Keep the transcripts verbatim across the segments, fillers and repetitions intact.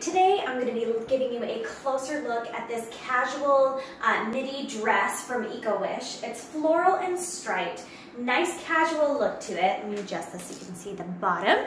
Today I'm going to be giving you a closer look at this casual uh, midi dress from Eco-Wish. It's floral and striped, nice casual look to it. Let me adjust this so you can see the bottom.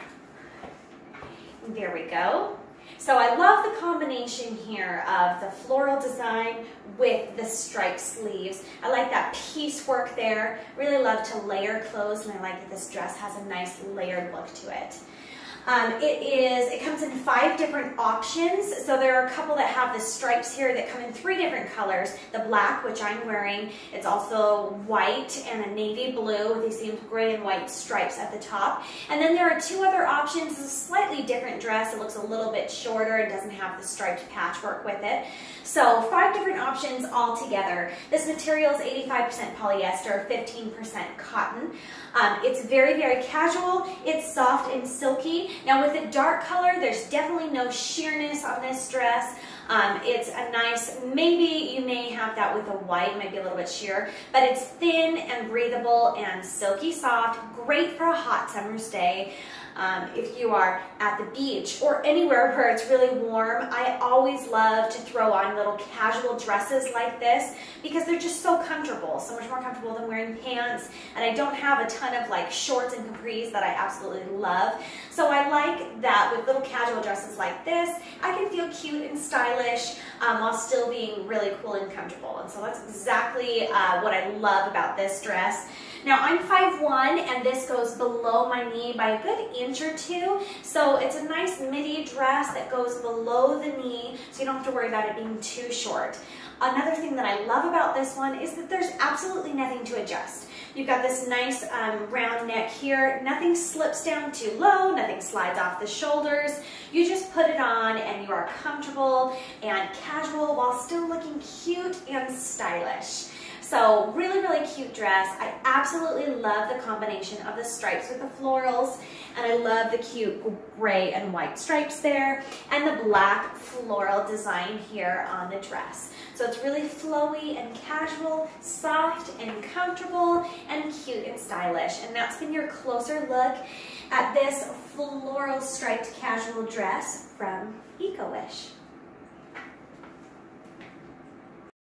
There we go. So I love the combination here of the floral design with the striped sleeves. I like that piecework there. Really love to layer clothes, and I like that this dress has a nice layered look to it. Um, it is, it comes in five different options. So there are a couple that have the stripes here that come in three different colors. The black, which I'm wearing, it's also white and a navy blue with these same gray and white stripes at the top. And then there are two other options. It's a slightly different dress. It looks a little bit shorter. It doesn't have the striped patchwork with it. So five different options all together. This material is eighty-five percent polyester, fifteen percent cotton. Um, it's very, very casual. It's soft and silky. Now with the dark color, there's definitely no sheerness on this dress. Um, it's a nice, maybe you may have that with the white, it might be a little bit sheer, but it's thin and breathable and silky soft, great for a hot summer's day. Um, if you are at the beach or anywhere where it's really warm, I always love to throw on little casual dresses like this because they're just so comfortable, so much more comfortable than wearing pants, and I don't have a ton of like shorts and capris that I absolutely love. So I like that with little casual dresses like this, I can feel cute and stylish um, while still being really cool and comfortable. And so that's exactly uh, what I love about this dress. Now I'm five one and this goes below my knee by a good inch or two, so it's a nice midi dress that goes below the knee, so you don't have to worry about it being too short. Another thing that I love about this one is that there's absolutely nothing to adjust. You've got this nice um, round neck here, nothing slips down too low, nothing slides off the shoulders. You just put it on and you are comfortable and casual while still looking cute and stylish. So really, really cute dress. I absolutely love the combination of the stripes with the florals, and I love the cute gray and white stripes there, and the black floral design here on the dress. So it's really flowy and casual, soft and comfortable, and cute and stylish. And that's been your closer look at this floral striped casual dress from Eco-Wish.